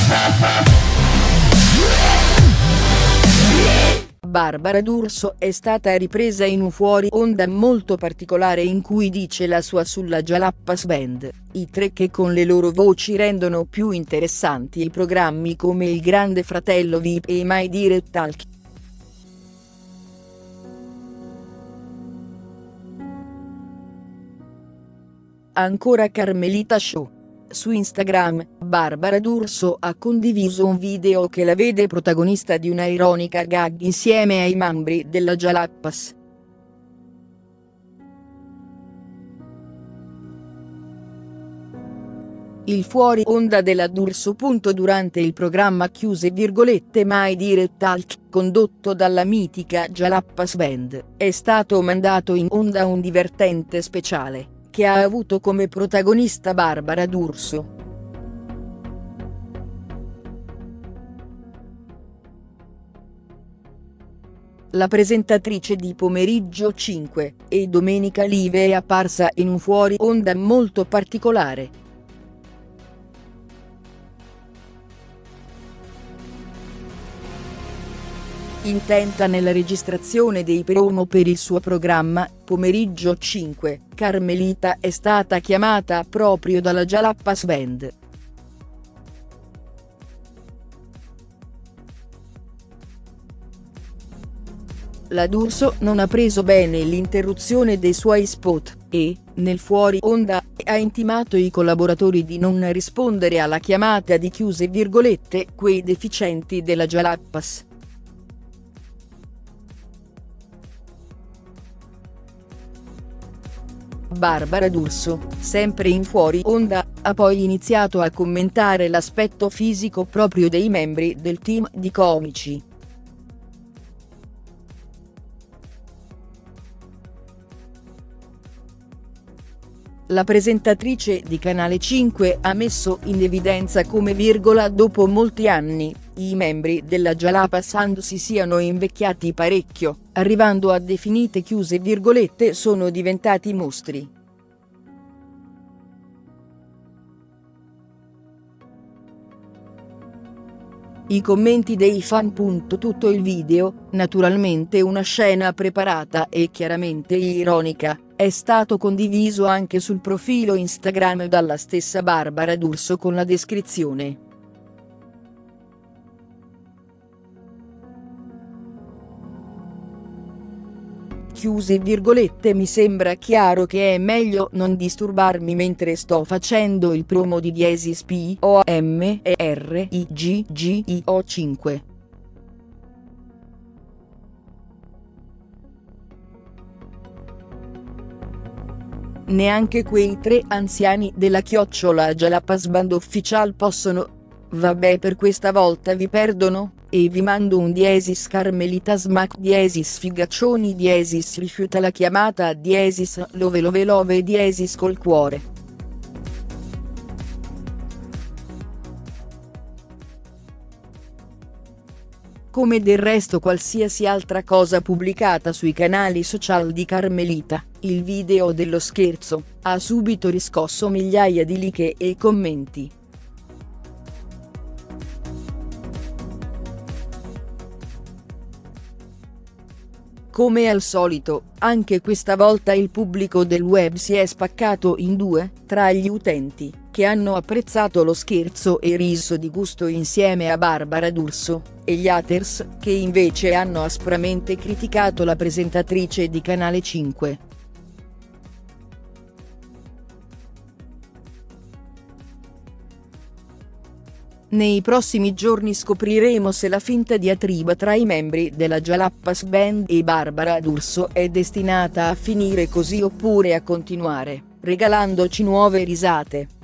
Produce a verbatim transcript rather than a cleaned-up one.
Barbara D'Urso è stata ripresa in un fuori onda molto particolare in cui dice la sua sulla Jalapas Band, i tre che con le loro voci rendono più interessanti i programmi come Il Grande Fratello V I P e My Direct Talk. Ancora Carmelita Show. Su Instagram, Barbara D'Urso ha condiviso un video che la vede protagonista di una ironica gag insieme ai membri della Jalapas. Il fuori onda della D'Urso. Durante il programma chiuse virgolette My Direct Talk, condotto dalla mitica Jalapas Band, è stato mandato in onda un divertente speciale, che ha avuto come protagonista Barbara D'Urso. La presentatrice di Pomeriggio cinque e Domenica Live è apparsa in un fuori onda molto particolare. Intenta nella registrazione dei promo per il suo programma, Pomeriggio cinque, Carmelita è stata chiamata proprio dalla Jalapas Band. La D'Urso non ha preso bene l'interruzione dei suoi spot, e, nel fuori onda, ha intimato i collaboratori di non rispondere alla chiamata di chiuse virgolette quei deficienti della Jalapas. Barbara D'Urso, sempre in fuori onda, ha poi iniziato a commentare l'aspetto fisico proprio dei membri del team di comici. La presentatrice di Canale cinque ha messo in evidenza come virgola dopo molti anni, i membri della Jalapas Band si siano invecchiati parecchio, arrivando a definite chiuse virgolette sono diventati mostri. I commenti dei fan. Tutto il video, naturalmente una scena preparata e chiaramente ironica, è stato condiviso anche sul profilo Instagram dalla stessa Barbara D'Urso con la descrizione: chiuse virgolette mi sembra chiaro che è meglio non disturbarmi mentre sto facendo il promo di Diesis P O M E R I G G I O cinque. Neanche quei tre anziani della chiocciola Jalapas Band Official possono. Vabbè, per questa volta vi perdono, e vi mando un diesis Carmelita smack diesis figaccioni diesis rifiuta la chiamata diesis love love love diesis col cuore. Come del resto qualsiasi altra cosa pubblicata sui canali social di Carmelita, il video dello scherzo ha subito riscosso migliaia di like e commenti. Come al solito, anche questa volta il pubblico del web si è spaccato in due, tra gli utenti, che hanno apprezzato lo scherzo e riso di gusto insieme a Barbara D'Urso, e gli haters, che invece hanno aspramente criticato la presentatrice di Canale cinque. Nei prossimi giorni scopriremo se la finta diatriba tra i membri della Jalapas Band e Barbara D'Urso è destinata a finire così oppure a continuare, regalandoci nuove risate.